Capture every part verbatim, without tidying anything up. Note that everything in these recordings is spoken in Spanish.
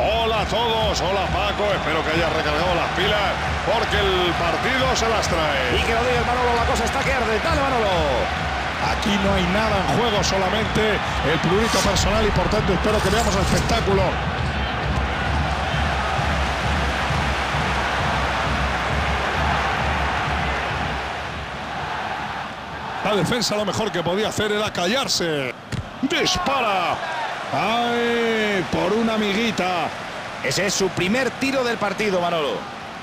Hola a todos, hola Paco, espero que hayas recargado las pilas porque el partido se las trae. Y que lo diga el Manolo, la cosa está que arde. Dale, Manolo. Aquí no hay nada en juego, solamente el prurito personal y por tanto espero que veamos el espectáculo. La defensa lo mejor que podía hacer era callarse. ¡Dispara! ¡Ay! Por una amiguita. Ese es su primer tiro del partido, Manolo.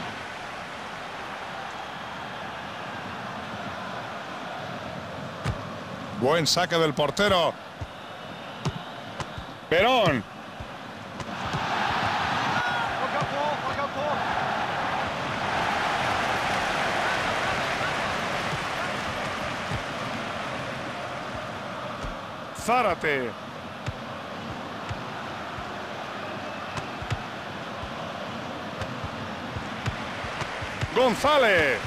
Buen saque del portero. Perón. Zárate. González.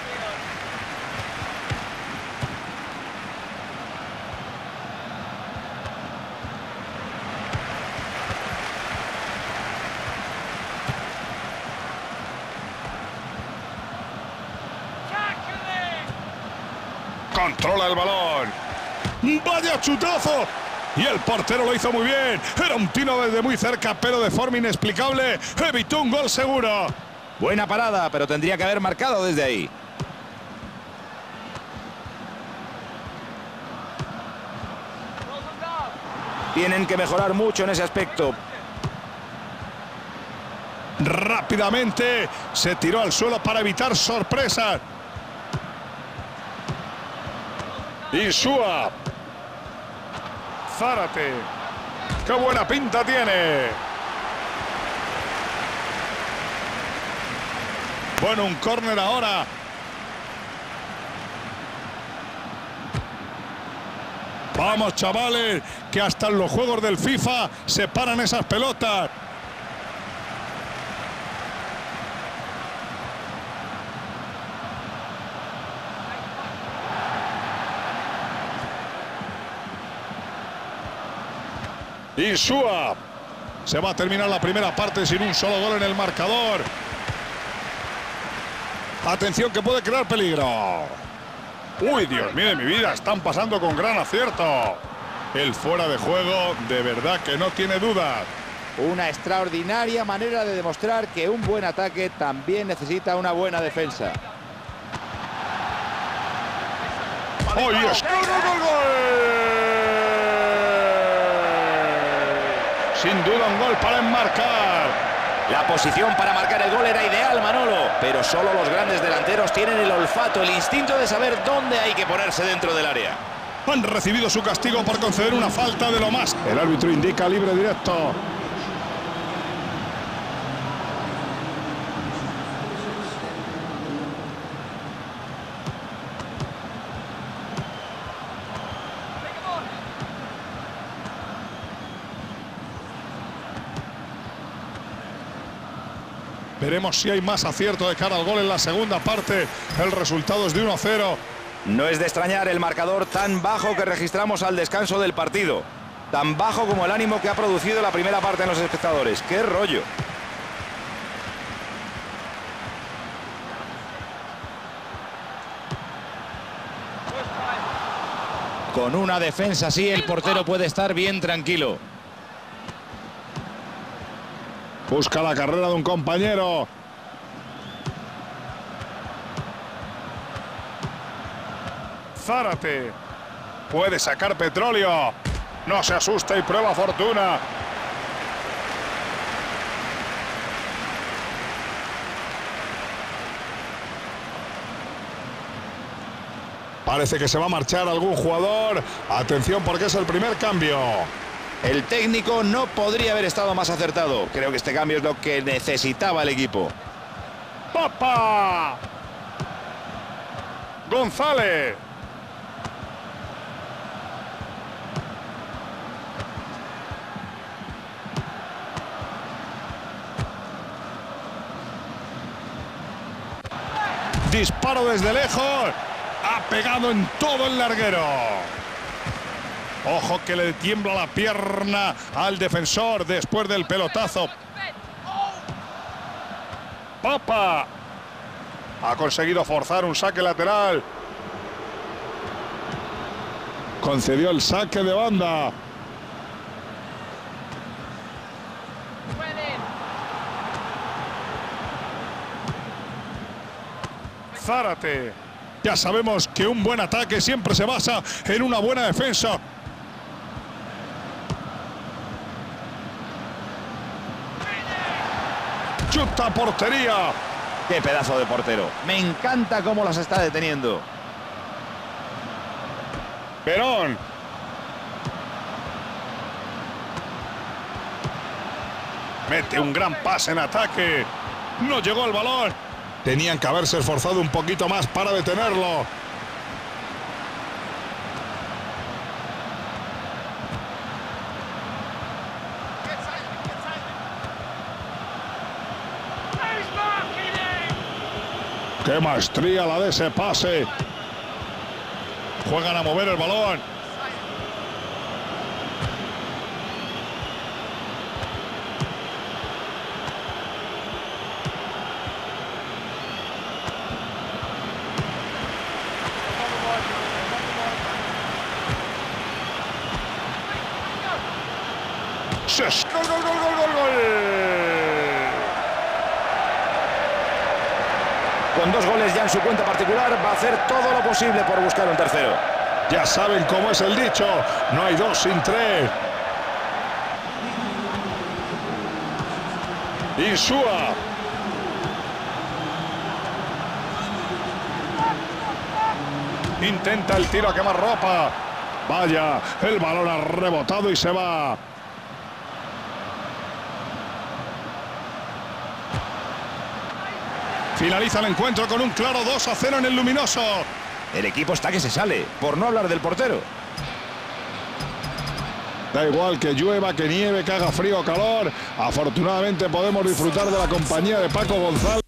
Controla el balón. ¡Vaya chutazo! Y el portero lo hizo muy bien. Era un tiro desde muy cerca, pero de forma inexplicable evitó un gol seguro. Buena parada, pero tendría que haber marcado desde ahí. Tienen que mejorar mucho en ese aspecto. Rápidamente se tiró al suelo para evitar sorpresas. Insúa. Zárate. ¡Qué buena pinta tiene! Bueno, un córner ahora. Vamos, chavales, que hasta en los juegos del FIFA se paran esas pelotas. Insúa. Se va a terminar la primera parte sin un solo gol en el marcador. Atención que puede crear peligro. Uy, Dios mío de mi vida, están pasando con gran acierto. El fuera de juego de verdad que no tiene dudas. Una extraordinaria manera de demostrar que un buen ataque también necesita una buena defensa. ¡Oh, yes! ¡Gol, gol, gol! Sin duda un gol para enmarcar. La posición para marcar el gol era ideal, Manolo, pero solo los grandes delanteros tienen el olfato, el instinto de saber dónde hay que ponerse dentro del área. Han recibido su castigo por conceder una falta de lo más. El árbitro indica libre directo. Veremos si hay más acierto de cara al gol en la segunda parte. El resultado es de uno a cero. No es de extrañar el marcador tan bajo que registramos al descanso del partido. Tan bajo como el ánimo que ha producido la primera parte en los espectadores. ¡Qué rollo! Con una defensa así, el portero puede estar bien tranquilo. Busca la carrera de un compañero. Zárate. Puede sacar petróleo. No se asusta y prueba fortuna. Parece que se va a marchar algún jugador. Atención porque es el primer cambio. El técnico no podría haber estado más acertado. Creo que este cambio es lo que necesitaba el equipo. ¡Papá! González. Disparo desde lejos. Ha pegado en todo el larguero. Ojo que le tiembla la pierna al defensor después del pelotazo. Papa ha conseguido forzar un saque lateral. Concedió el saque de banda. Zárate. Ya sabemos que un buen ataque siempre se basa en una buena defensa. Chuta a portería. ¡Qué pedazo de portero! Me encanta cómo las está deteniendo. Perón. Mete un gran pase en ataque. No llegó el balón. Tenían que haberse esforzado un poquito más para detenerlo. ¡Qué maestría la de ese pase! Juegan a mover el balón. ¡Gol, gol, gol, gol, gol, gol! Con dos goles ya en su cuenta particular, va a hacer todo lo posible por buscar un tercero. Ya saben cómo es el dicho, no hay dos sin tres. Insúa. Intenta el tiro a quemarropa. Vaya, el balón ha rebotado y se va. Finaliza el encuentro con un claro dos a cero en el luminoso. El equipo está que se sale, por no hablar del portero. Da igual que llueva, que nieve, que haga frío o calor. Afortunadamente podemos disfrutar de la compañía de Paco González.